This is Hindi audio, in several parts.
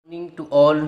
मॉर्निंग टू ऑल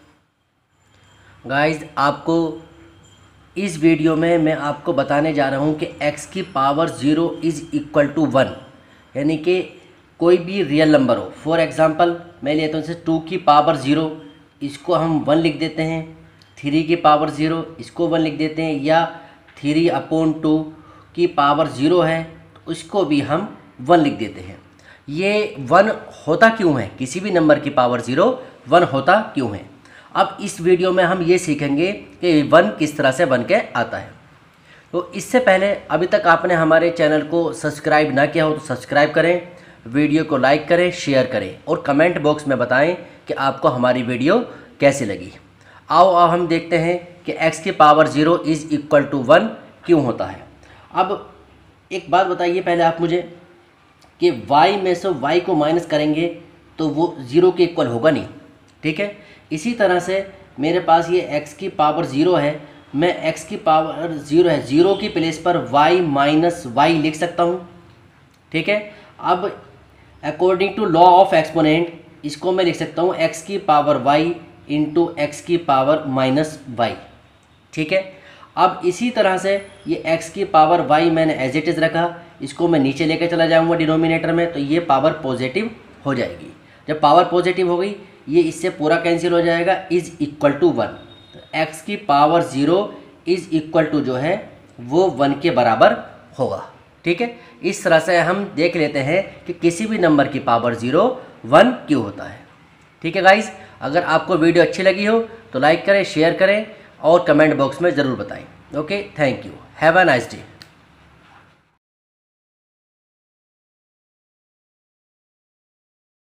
गाइस, आपको इस वीडियो में मैं आपको बताने जा रहा हूँ कि x की पावर 0 इज़ इक्वल टू 1, यानी कि कोई भी रियल नंबर हो। फॉर एग्ज़ाम्पल मैं लेता हूँ जैसे 2 की पावर 0, इसको हम 1 लिख देते हैं। 3 की पावर 0, इसको 1 लिख देते हैं। या 3/2 की पावर 0 है तो इसको भी हम 1 लिख देते हैं। ये 1 होता क्यों है? किसी भी नंबर की पावर 0 1 होता क्यों है? अब इस वीडियो में हम ये सीखेंगे कि 1 किस तरह से बन के आता है। तो इससे पहले अभी तक आपने हमारे चैनल को सब्सक्राइब ना किया हो तो सब्सक्राइब करें, वीडियो को लाइक करें, शेयर करें और कमेंट बॉक्स में बताएं कि आपको हमारी वीडियो कैसी लगी। आओ अब हम देखते हैं कि x की पावर 0 इज़ इक्वल टू 1 क्यों होता है। अब एक बात बताइए पहले आप मुझे कि y में से y को माइनस करेंगे तो वो 0 के इक्वल होगा नहीं, ठीक है। इसी तरह से मेरे पास ये x की पावर 0 है, मैं x की पावर 0 है 0 की प्लेस पर y माइनस वाई लिख सकता हूँ, ठीक है। अब according to law of exponent इसको मैं लिख सकता हूँ x की पावर y इंटू एक्स की पावर माइनस वाई, ठीक है। अब इसी तरह से ये x की पावर y मैंने एज इट इज़ रखा, इसको मैं नीचे लेकर चला जाऊंगा डिनोमिनेटर में, तो ये पावर पॉजिटिव हो जाएगी। जब पावर पॉजिटिव हो गई ये इससे पूरा कैंसिल हो जाएगा, इज़ इक्वल टू 1। तो x की पावर 0 इज़ इक्वल टू जो है वो 1 के बराबर होगा, ठीक है। इस तरह से हम देख लेते हैं कि किसी भी नंबर की पावर 0 1 क्यों होता है, ठीक है गाइस। अगर आपको वीडियो अच्छी लगी हो तो लाइक करें, शेयर करें और कमेंट बॉक्स में ज़रूर बताएं। Okay, thank you, have a nice day.